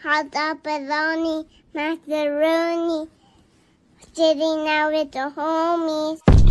hot dog, bologna, macaroni, sitting out with the homies.